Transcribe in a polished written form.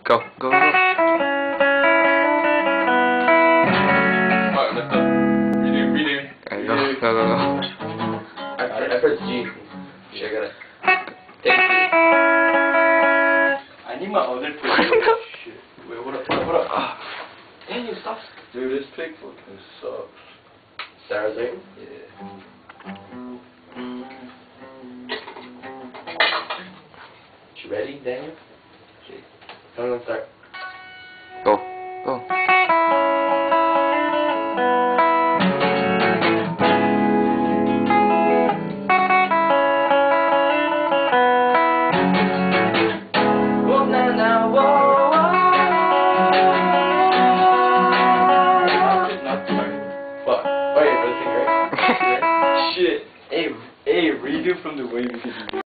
Go, go, go. Alright, lift up. Redo. There you go, go, go, go. I pressed G. Shit, I gotta take it. I need my other pick. Shit. Wait, what up? Damn, you stop. Dude, this pick fucking sucks. Sarah's there? Yeah. You ready, Daniel? Shit. Come on, start. Go, go. Whoa, now, now, whoa. Fuck. Oh, yeah, let's sing, right? Shit. Hey, redo from the way because you